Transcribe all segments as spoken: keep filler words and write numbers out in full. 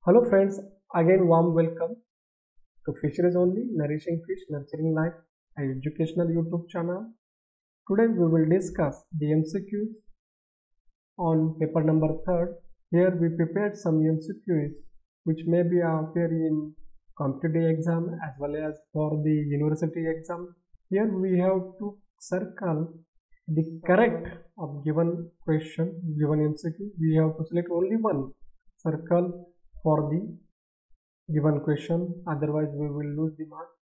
Hello friends, again warm welcome to Fisheries Only, Nourishing Fish, Nurturing Life, an educational YouTube channel. Today we will discuss the M C Qs on paper number third. Here we prepared some M C Qs which may be appear in competitive exam as well as for the university exam. Here we have to circle the correct of given question, given M C Q. We have to select only one circle for the given question, otherwise we will lose the mark.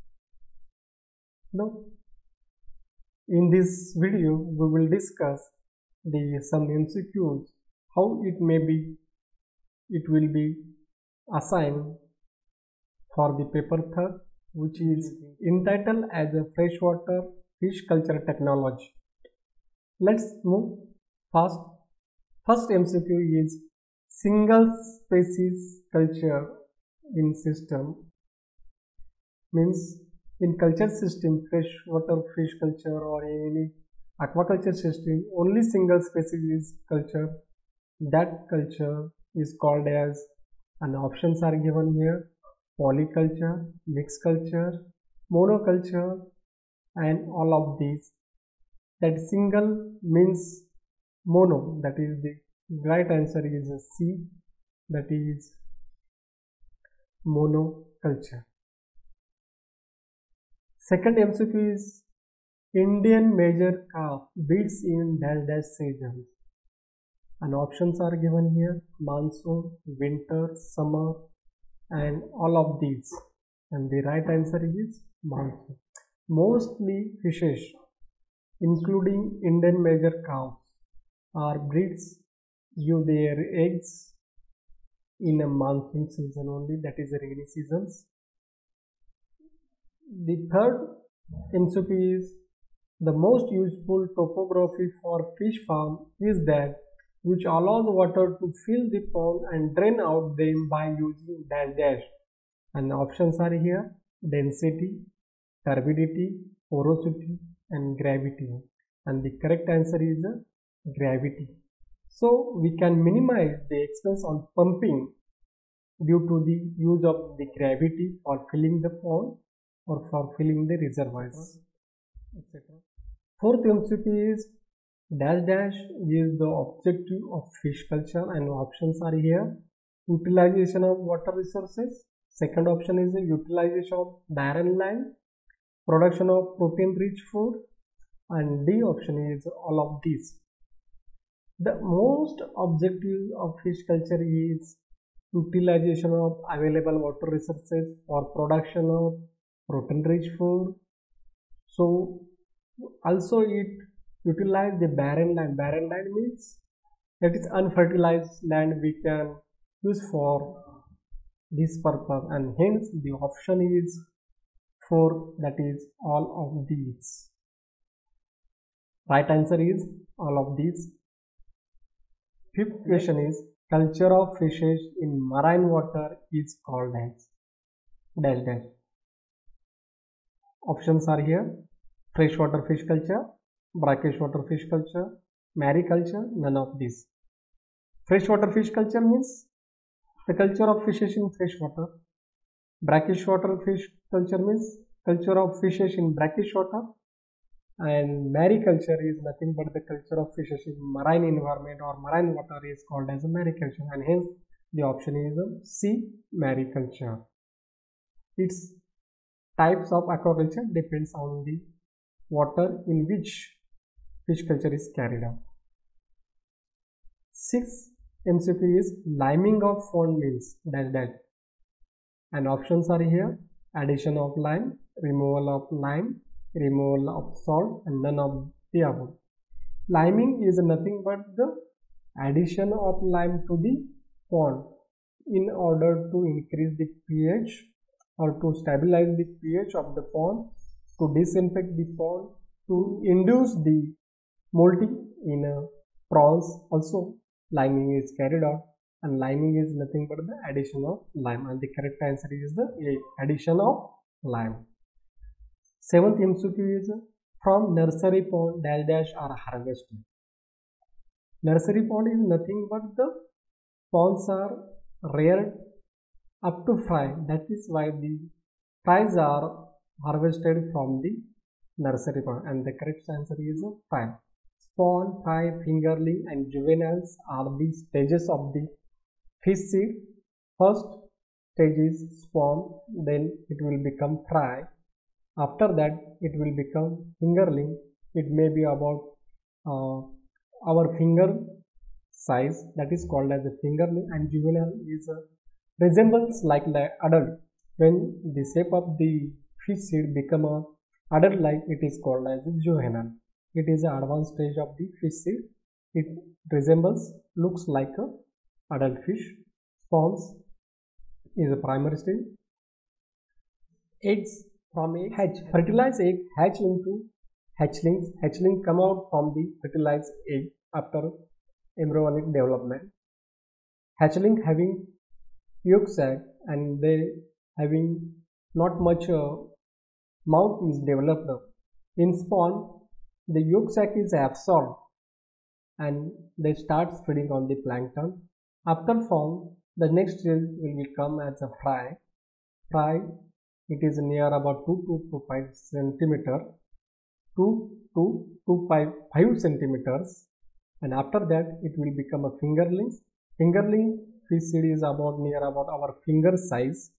Now in this video we will discuss the some M C Qs, how it may be it will be assigned for the paper third, which is entitled as a freshwater fish culture technology. Let's move fast. First M C Q is single species culture in system. Means in culture system, freshwater fish culture or any aquaculture system, only single species is culture. That culture is called as, and options are given here: polyculture, mixed culture, monoculture, and all of these. That single means mono, that is the right answer is C, that is monoculture. Second M C Q is Indian major calf breeds in dash dash seasons, and options are given here: monsoon, winter, summer, and all of these, and the right answer is monsoon. Mostly fishes including Indian major calves are breeds give their eggs in a monsoon season only, that is the rainy seasons. The third M C Q is the most useful topography for fish farm is that which allows water to fill the pond and drain out them by using dash dash, and options are here: density, turbidity, porosity, and gravity, and the correct answer is uh, gravity. So we can minimize the expense on pumping due to the use of the gravity for filling the pond or for filling the reservoirs, et cetera. Fourth M C Q is dash dash is the objective of fish culture, and options are here: utilization of water resources. Second option is the utilization of barren land, production of protein rich food, and D option is all of these. The most objective of fish culture is utilization of available water resources for production of protein rich food. So also it utilize the barren land. Barren land means that is unfertilized land we can use for this purpose, and hence the option is four, that is all of these. Right answer is all of these. Fifth question is culture of fishes in marine water is called as dash dash. Options are here: freshwater fish culture, brackish water fish culture, mariculture, none of these. Freshwater fish culture means the culture of fishes in freshwater. Brackish water fish culture means culture of fishes in brackish water, and mariculture is nothing but the culture of fishes in marine environment or marine water is called as a mariculture, and hence the option is C, mariculture. Its types of aquaculture depends on the water in which fish culture is carried out. Sixth M C Q is liming of pond means dash dash, and options are here: addition of lime, removal of lime, removal of salt, and none of the above. Liming is nothing but the addition of lime to the pond in order to increase the pH or to stabilize the pH of the pond, to disinfect the pond, to induce the molting in uh, prawns. Also liming is carried out, and liming is nothing but the addition of lime, and the correct answer is the A, addition of lime. Seventh M C Q is from nursery pond dash dash are harvested. Nursery pond is nothing but the ponds are reared up to fry. That is why the fries are harvested from the nursery pond, and the correct answer is fry. Spawn, fry, fingerling and juveniles are the stages of the fish seed. First stage is spawn, then it will become fry. After that it will become fingerling. It may be about uh, our finger size, that is called as a fingerling, and juvenile is a resembles like the adult. When the shape of the fish seed become a adult like, it is called as a juvenile. It is an advanced stage of the fish seed. It resembles, looks like a adult fish. Spawns is a primary stage. Eggs from a hatch. Fertilized egg hatch into hatchlings. Hatchlings come out from the fertilized egg after embryonic development. Hatchling having yolk sac and they having not much uh, mouth is developed. In spawn, the yolk sac is absorbed and they start feeding on the plankton. After form, the next stage will come as a fry. Fry, it is near about two to two point five centimeter, two to two point five centimeters, and after that it will become a fingerling. Fingerling fish seed is about near about our finger size,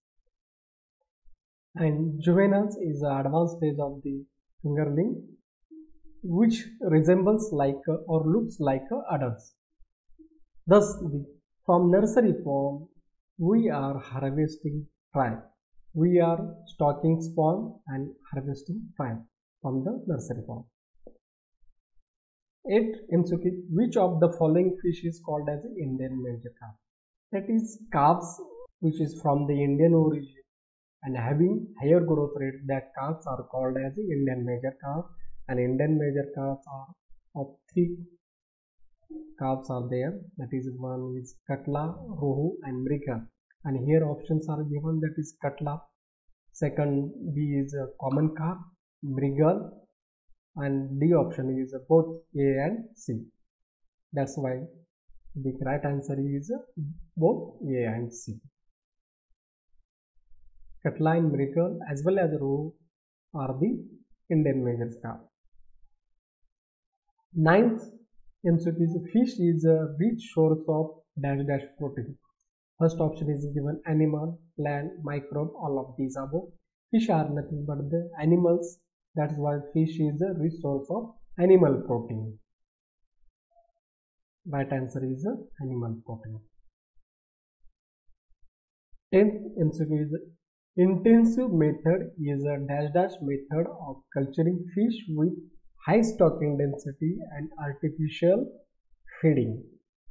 and juveniles is the advanced stage of the fingerling, which resembles like a, or looks like a adults. Thus, the, from nursery form, we are harvesting fry. We are stocking spawn and harvesting fry from the nursery form. eight. M C Q. Which of the following fish is called as an Indian major carp? That is carps, which is from the Indian origin and having higher growth rate, that carps are called as the Indian major carp. And Indian major carps are of three carps are there. That is, one is Katla, Rohu and Mrigal. And here options are given, that is Katla. Second, B is a common carp, Mrigal, and D option is both A and C. That's why the right answer is both A and C. Katla and Mrigal as well as Rohu are the Indian major carp. Ninth M C Q is, fish is a rich source of dash dash protein. First option is given, animal, plant, microbe, all of these above. Fish are nothing but the animals. That's why fish is a rich source of animal protein. Right answer is animal protein. Tenth M C Q is, intensive method is a dash dash method of culturing fish with high stocking density and artificial feeding.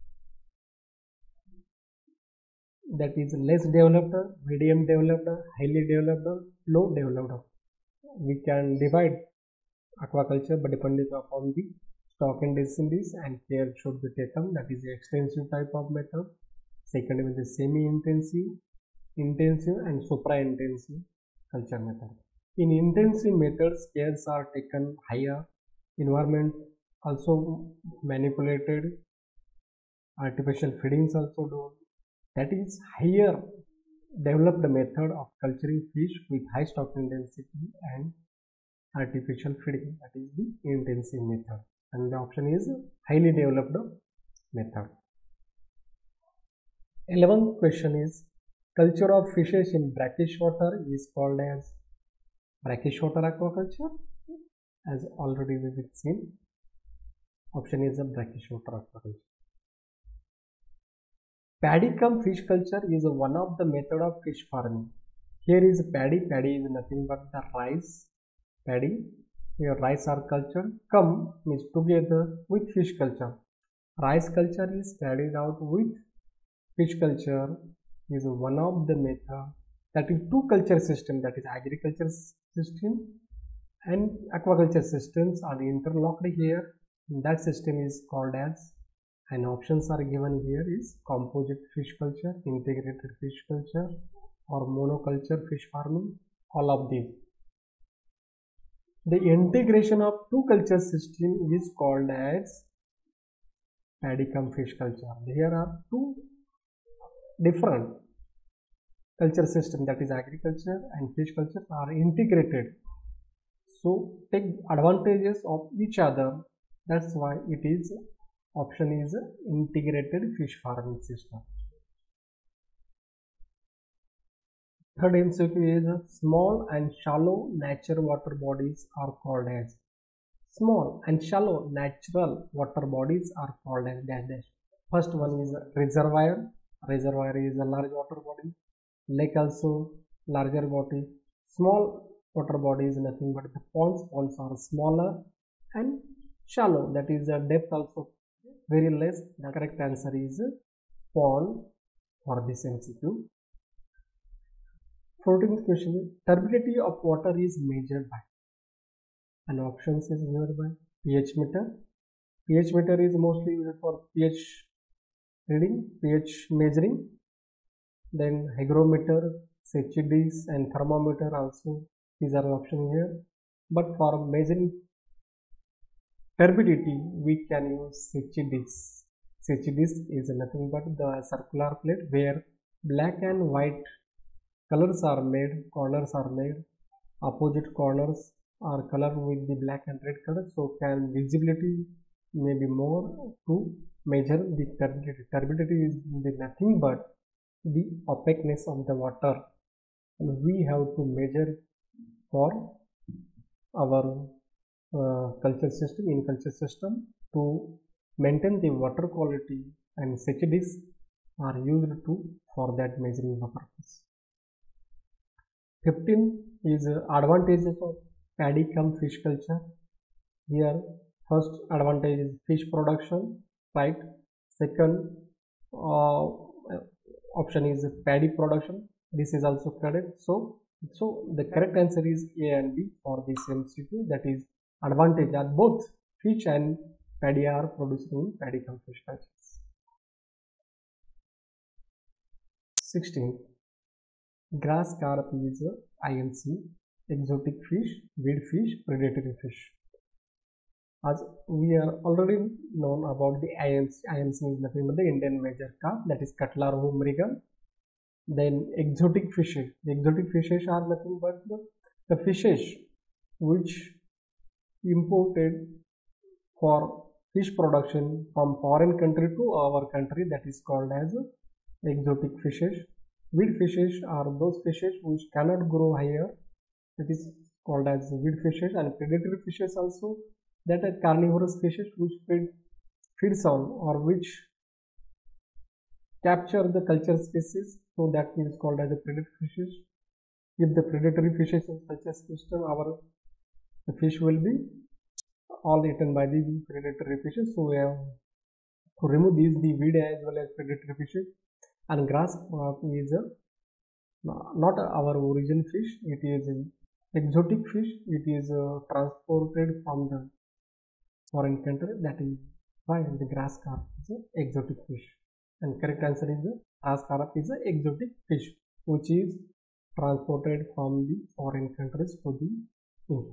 That is less developed, medium developed, highly developed, low developed. We can divide aquaculture but depending upon the stocking densities and care should be taken. That is the extensive type of method. Second is the semi-intensive, intensive and supra-intensive culture method. In intensive methods, cares are taken higher, environment also manipulated, artificial feedings also done. That is higher developed method of culturing fish with high stocking density and artificial feeding. That is the intensive method, and the option is highly developed method. Eleventh question is, culture of fishes in brackish water is called as brackish water aquaculture, as already we have seen. Option is a brackish water aquaculture. Paddy cum fish culture is one of the method of fish farming. Here is paddy. Paddy is nothing but the rice. Paddy, here rice are cultured. Cum means together with fish culture. Rice culture is carried out with fish culture is one of the method. That is two culture system, that is agriculture system and aquaculture systems are interlocked here. That system is called as, and options are given here is composite fish culture, integrated fish culture or monoculture fish farming, all of these. The integration of two culture system is called as paddy cum fish culture. There are two different culture system, that is agriculture and fish culture, are integrated, so take advantages of each other. That's why it is option is integrated fish farming system. Third M C Q is small and shallow natural water bodies are called as. Small and shallow natural water bodies are called as dash dash. First one is reservoir. Reservoir is a large water body. Lake also larger body. Small water body is nothing but the ponds. Ponds are smaller and shallow. That is the depth also very less. The correct answer is pond for this M C Q. fourteenth question is turbidity of water is measured by. And options is given by pH meter. pH meter is mostly used for pH reading, pH measuring. Then hygrometer, H D S and thermometer also, these are options here. But for measuring turbidity we can use H D S. H D S is nothing but the circular plate where black and white colors are made, corners are made, opposite corners are colored with the black and red color, so can visibility may be more to measure the turbidity. Turbidity is nothing but the opaqueness of the water, and we have to measure for our uh, culture system, in culture system, to maintain the water quality, and H D S are used to for that measuring purpose. fifteenth is advantages of paddy cum fish culture. Here first advantage is fish production, right? Second uh, option is paddy production. This is also correct. So so the correct answer is A and B for this M C Q. That is advantage are both fish and paddy are produced in paddy cum fish cultures. sixteenth, grass carp is I M C, exotic fish, weed fish, predatory fish. As we are already known about the I M C, I M C is nothing but the Indian major carp, that is Cutla rohu mrigal. Then exotic fishes, the exotic fishes are nothing but the, the fishes which imported for fish production from foreign country to our country, that is called as exotic fishes. Weed fishes are those fishes which cannot grow higher, that is called as weed fishes. And predatory fishes also, that are carnivorous fishes which feed, feeds on or which capture the culture species, so that is called as the predatory fishes. If the predatory fishes in culture system, our the fish will be all eaten by the predatory fishes, so we have to remove these, the weed as well as predatory fishes. And grass carp is a, not our origin fish, it is an exotic fish. It is uh, transported from the foreign country, that is why the grass carp is an exotic fish. And correct answer is the grass carp is an exotic fish which is transported from the foreign countries to the India.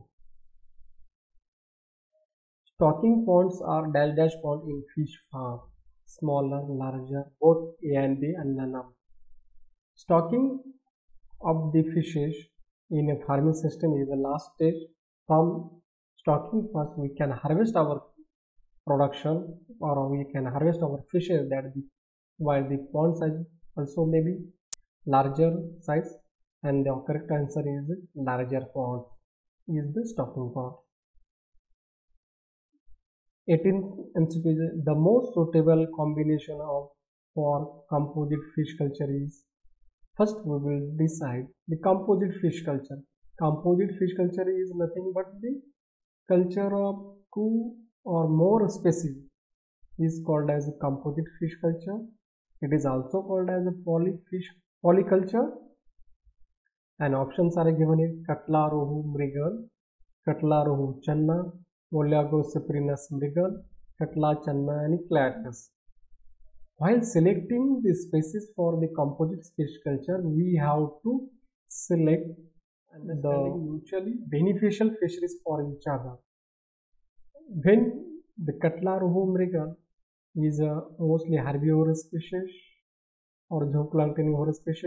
Stocking ponds are dash dash pond in fish farm. Smaller, larger, both A and B and none of. Stocking of the fishes in a farming system is the last stage. From stocking first we can harvest our production, or we can harvest our fishes, that the, while the pond size also may be larger size, and the correct answer is larger pond is the stocking pond. eighteenth M C Q is the most suitable combination of for composite fish culture is. First we will decide the composite fish culture. Composite fish culture is nothing but the culture of two or more species is called as a composite fish culture. It is also called as a polyfish polyculture. And options are given in Cutla rohu mrigal, Cutla rohu channa, Olagocyprinus mrigal, Cutla channa and Eclatus. While selecting the species for the composite fish culture, we have to select the mutually beneficial fisheries for each other. When the Cutla rohu mrigal is a mostly herbivorous species or zooplankton species,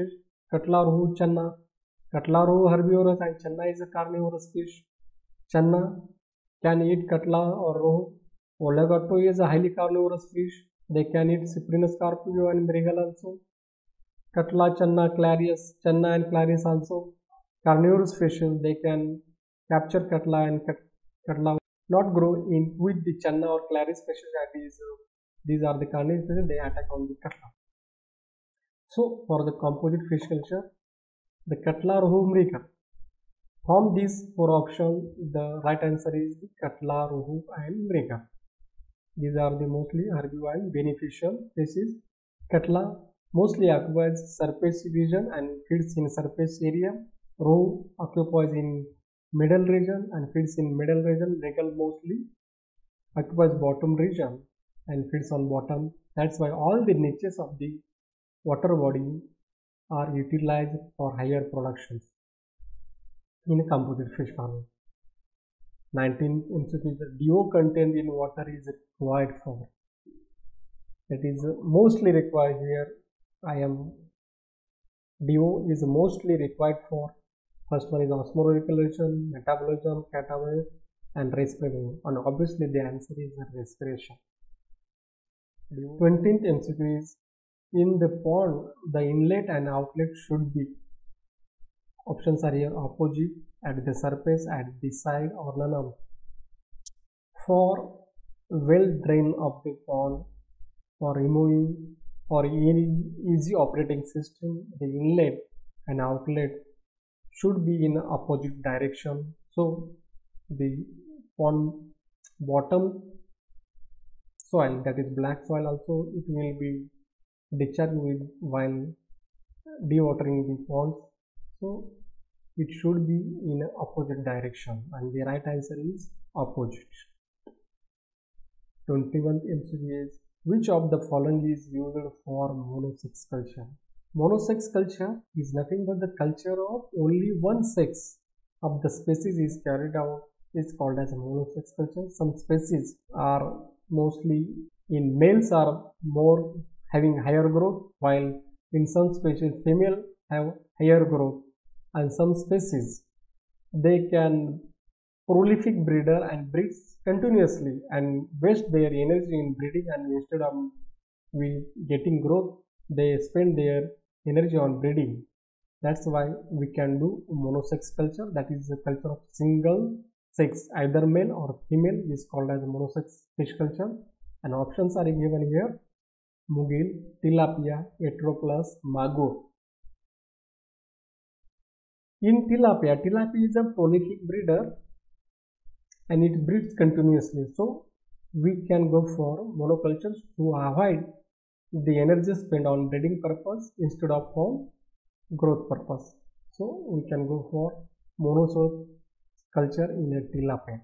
Cutla rohu channa. Cutla rohu herbivorous and channa is a carnivorous fish. Channa can eat cutla or rohu. Olegato is a highly carnivorous fish. They can eat Cyprinus carpio and mrigal also. Cutla, channa, clarius, channa and clarius also carnivorous fishes. They can capture cutla and cutla not grow in with the channa or clarius fishes. That is, uh, these are the carnivorous fishes. They attack on the cutla. So for the composite fish culture, the cutla, rohu, mrigal. From these four options, the right answer is the cutla, rohu and mrigal. These are the mostly herbivore and beneficial species. Cutla mostly occupies surface region and feeds in surface area. Rohu occupies in middle region and feeds in middle region. Mrigal mostly occupies bottom region and feeds on bottom. That's why all the niches of the water body are utilized for higher productions in composite fish farming. nineteenth M C Q, the D O content in water is required for. That is mostly required here. I am D O is mostly required for. First one is osmoregulation, metabolism, catabolism, and respiration. And obviously the answer is respiration. twentieth M C Q is, in the pond, the inlet and outlet should be. Options are here: opposite, at the surface, at the side, or none of. For well drain of the pond, for removing or any easy operating system, the inlet and outlet should be in opposite direction. So the pond bottom soil, that is black soil, also it will be discharged with while dewatering the ponds. So it should be in opposite direction, and the right answer is opposite. twenty-first M C Q is, which of the following is used for monosex culture? Monosex culture is nothing but the culture of only one sex of the species is carried out, is called as a monosex culture. Some species are mostly in males are more having higher growth, while in some species female have higher growth, and some species they can prolific breeder and breeds continuously and waste their energy in breeding, and instead of we getting growth they spend their energy on breeding. That's why we can do monosex culture, that is the culture of single sex, either male or female, is called as monosex fish culture. And options are given here: mugil, tilapia, Atroplus, magur. In tilapia, tilapia is a prolific breeder and it breeds continuously, so we can go for monocultures to avoid the energy spent on breeding purpose instead of for growth purpose. So we can go for monoculture culture in a tilapia.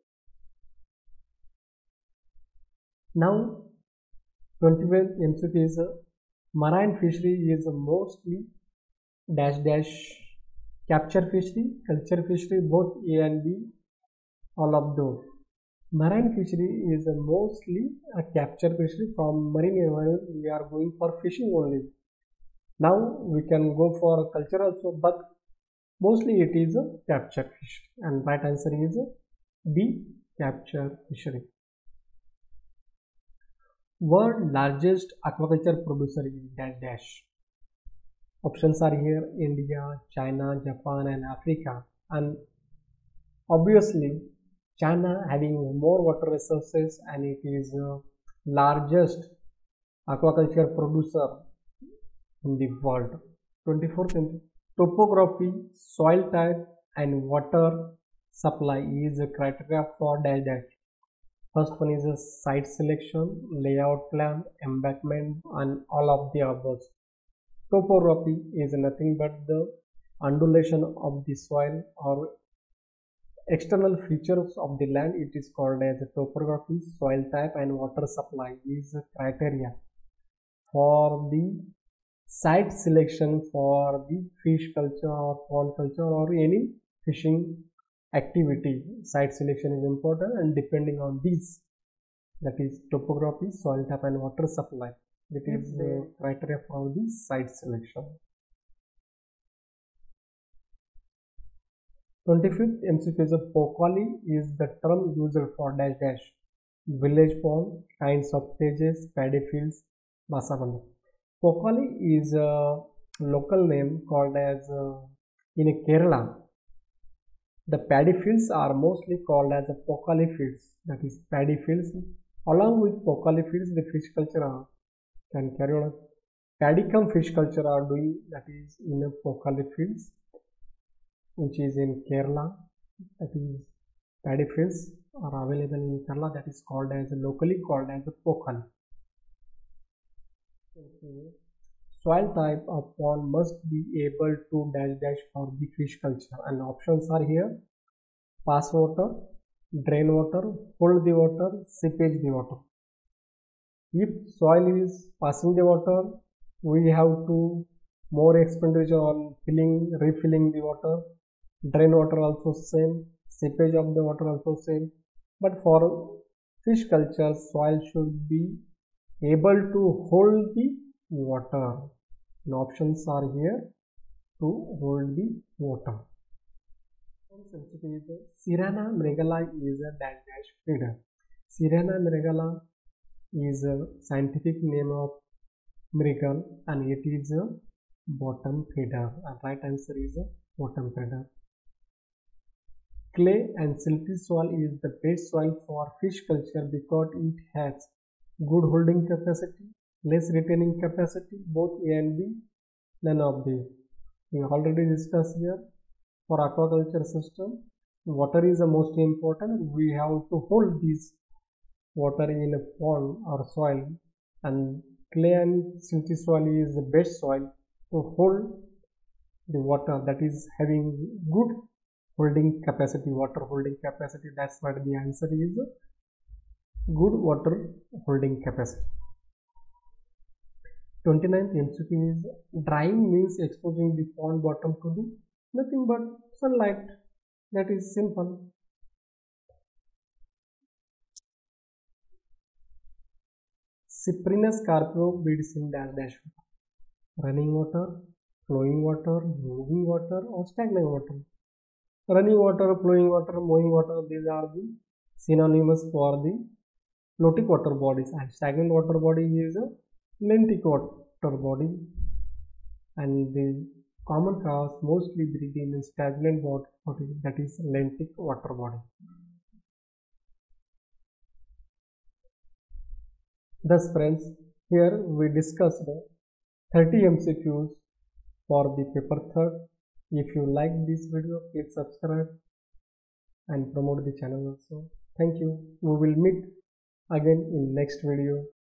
Now twenty-first M C Q is, uh, marine fishery is mostly dash dash capture fishery, culture fishery, both A and B, all of those. Marine fishery is uh, mostly a capture fishery. From marine environment we are going for fishing only. Now we can go for culture also, but mostly it is a capture fishery, and right answer is B, capture fishery. World largest aquaculture producer is dash dash. Options are here: India, China, Japan, and Africa. And obviously China having more water resources, and it is uh, largest aquaculture producer in the world. twenty-fourth, topography, soil type, and water supply is a criteria for dash dash. First one is a site selection, layout plan, embankment, and all of the above. Topography is nothing but the undulation of the soil or external features of the land. It is called as topography. Soil type and water supply is a criteria for the site selection for the fish culture or pond culture or any fishing activity. Site selection is important, and depending on these, that is topography, soil type, and water supply, it is the criteria for the site selection. twenty-fifth M C Q is a Pokali is the term used for dash dash village pond, kinds of places, paddy fields, Masaband. Pokali is a local name called as uh, in Kerala. The paddy fields are mostly called as the Pokali fields, that is paddy fields. Along with Pokali fields, the fish culture are, can carry on. Paddy cum fish culture are doing, that is in a Pokali fields, which is in Kerala. That is paddy fields are available in Kerala, that is called as locally called as a Pokali. Okay. Soil type of pond must be able to dash dash for the fish culture, and options are here: pass water, drain water, hold the water, seepage the water. If soil is passing the water, we have to more expenditure on filling, refilling the water. Drain water also same, seepage of the water also same. But for fish culture, soil should be able to hold the water. And options are here to hold the water. Sirena mrigala is a dash dash feeder. Sirena mrigala is a scientific name of mrigal and it is a bottom feeder. And right answer is a bottom feeder. Clay and silty soil is the best soil for fish culture because it has good holding capacity, less retaining capacity, both A and B, none of the. We already discussed here. For aquaculture system, water is the most important. We have to hold this water in a pond or soil, and clay and silty soil is the best soil to hold the water, that is having good holding capacity, water holding capacity. That's what the answer is, good water holding capacity. twenty-ninth M C Q is drying means exposing the pond bottom to the nothing but sunlight. That is simple. Cyprinus carpio breeds in dash dash water. Running water, flowing water, moving water, or stagnant water. Running water, flowing water, moving water, these are the synonymous for the floating water bodies, and stagnant water body is a lentic water body, and the common cause mostly breed in stagnant water body, that is lentic water body. Thus friends, here we discussed thirty M C Qs for the paper third. If you like this video, please subscribe and promote the channel also. Thank you. We will meet again in next video.